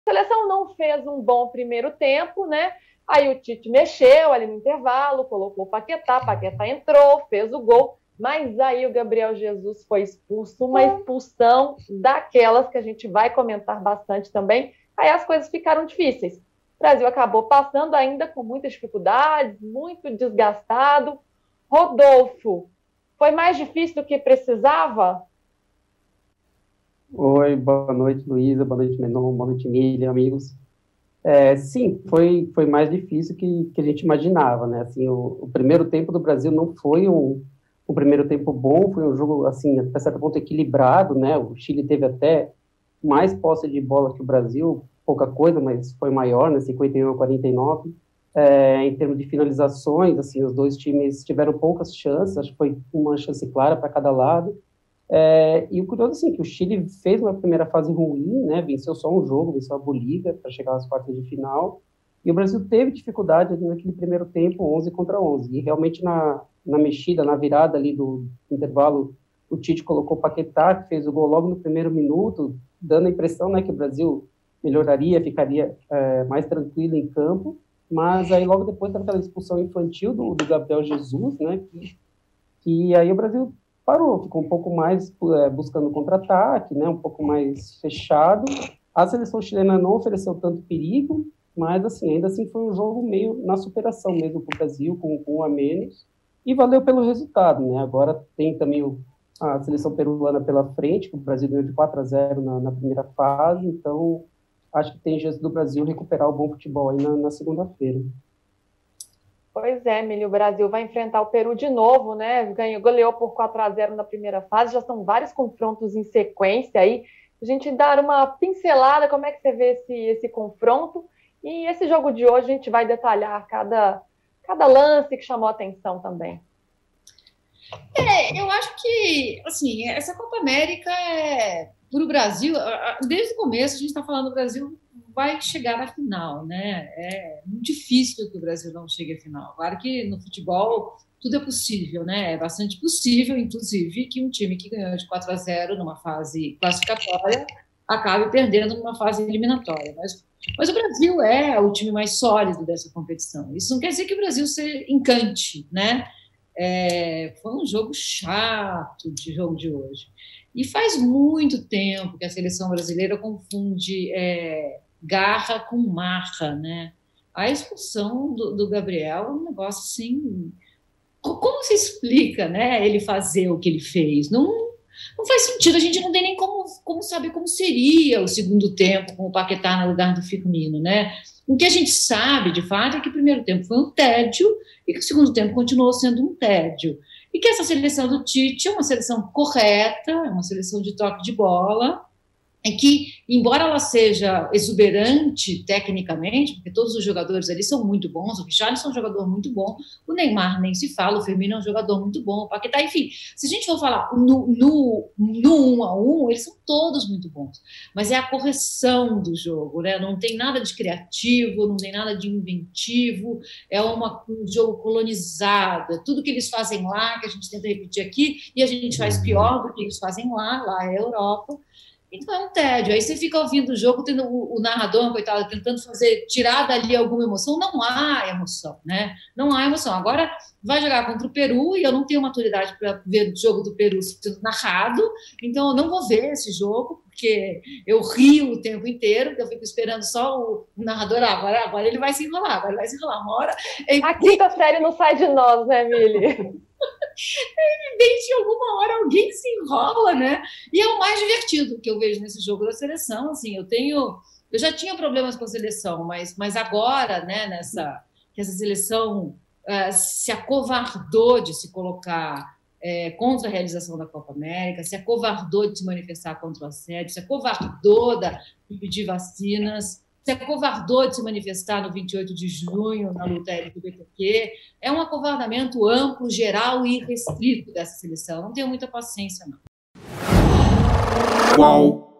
A seleção não fez um bom primeiro tempo, né? Aí o Tite mexeu ali no intervalo, colocou o Paquetá entrou, fez o gol, mas aí o Gabriel Jesus foi expulso, uma expulsão daquelas que a gente vai comentar bastante também. Aí as coisas ficaram difíceis. O Brasil acabou passando ainda com muitas dificuldades, muito desgastado. Rodolfo, foi mais difícil do que precisava? Oi, boa noite, Luísa, boa noite, Menon, boa noite, Emília, amigos. Sim, foi mais difícil que a gente imaginava, né? Assim, o primeiro tempo do Brasil não foi um primeiro tempo bom, foi um jogo, assim, até certo ponto equilibrado, né? O Chile teve até mais posse de bola que o Brasil, pouca coisa, mas foi maior, né? 51-49. Em termos de finalizações, assim, os dois times tiveram poucas chances, acho que foi uma chance clara para cada lado. E o curioso, assim, que o Chile fez uma primeira fase ruim, né? Venceu só um jogo, venceu a Bolívia para chegar às quartas de final. E o Brasil teve dificuldade ali naquele primeiro tempo, 11 contra 11. E realmente na mexida, na virada ali do intervalo, o Tite colocou o Paquetá, que fez o gol logo no primeiro minuto, dando a impressão, né, que o Brasil melhoraria, ficaria mais tranquilo em campo. Mas aí logo depois daquela expulsão infantil do Gabriel Jesus, né, que aí o Brasil parou, ficou um pouco mais buscando contra-ataque, né, um pouco mais fechado. A seleção chilena não ofereceu tanto perigo, mas assim, ainda assim foi um jogo meio na superação mesmo para o Brasil, com um a menos, e valeu pelo resultado, né? Agora tem também a seleção peruana pela frente, que o Brasil ganhou de 4-0 na primeira fase, então acho que tem chance do Brasil recuperar o bom futebol aí na segunda-feira. Pois é, Emílio, o Brasil vai enfrentar o Peru de novo, né? Goleou por 4-0 na primeira fase, já são vários confrontos em sequência aí. A gente dar uma pincelada, como é que você vê esse confronto? E esse jogo de hoje a gente vai detalhar cada lance que chamou a atenção também. Eu acho que, assim, essa Copa América para o Brasil, desde o começo a gente está falando, o Brasil vai chegar na final, né? É muito difícil que o Brasil não chegue à final. Claro que no futebol tudo é possível, né? É bastante possível, inclusive, que um time que ganhou de 4-0 numa fase classificatória acabe perdendo numa fase eliminatória. Mas o Brasil é o time mais sólido dessa competição. Isso não quer dizer que o Brasil se encante, né? Foi um jogo chato de jogo de hoje. E faz muito tempo que a seleção brasileira confunde garra com marra, né? A expulsão do Gabriel é um negócio assim. Como se explica, né? Ele fazer o que ele fez? Não faz sentido. A gente não tem nem como saber como seria o segundo tempo com o Paquetá no lugar do Firmino, né? O que a gente sabe, de fato, é que o primeiro tempo foi um tédio e que o segundo tempo continuou sendo um tédio. E que essa seleção do Tite é uma seleção correta, é uma seleção de toque de bola, é que, embora ela seja exuberante tecnicamente, porque todos os jogadores ali são muito bons, o Richarlison é um jogador muito bom, o Neymar nem se fala, o Firmino é um jogador muito bom, o Paquetá, enfim, se a gente for falar no 1-1, eles são todos muito bons, mas é a correção do jogo, né? Não tem nada de criativo, não tem nada de inventivo, um jogo colonizado, é tudo que eles fazem lá, que a gente tenta repetir aqui, e a gente faz pior do que eles fazem lá é a Europa. Então é um tédio. Aí você fica ouvindo o jogo, tendo o narrador, coitado, tentando tirar dali alguma emoção. Não há emoção, né? Não há emoção. Agora vai jogar contra o Peru e eu não tenho maturidade para ver o jogo do Peru sendo narrado, então eu não vou ver esse jogo, porque eu rio o tempo inteiro, porque eu fico esperando só o narrador. Agora ele vai se enrolar, agora ele vai se enrolar. Uma hora. A quinta série não sai de nós, né, Mili? Evidente, alguma hora alguém se enrola, né? E é o mais divertido que eu vejo nesse jogo da seleção. Assim, eu já tinha problemas com a seleção, mas agora, né, que essa seleção se acovardou de se colocar contra a realização da Copa América, se acovardou de se manifestar contra o assédio, se acovardou de pedir vacinas, se acovardou de se manifestar no 28 de junho, na luta LGBTQ. É um acovardamento amplo, geral e restrito dessa seleção. Não tenho muita paciência, não. Qual?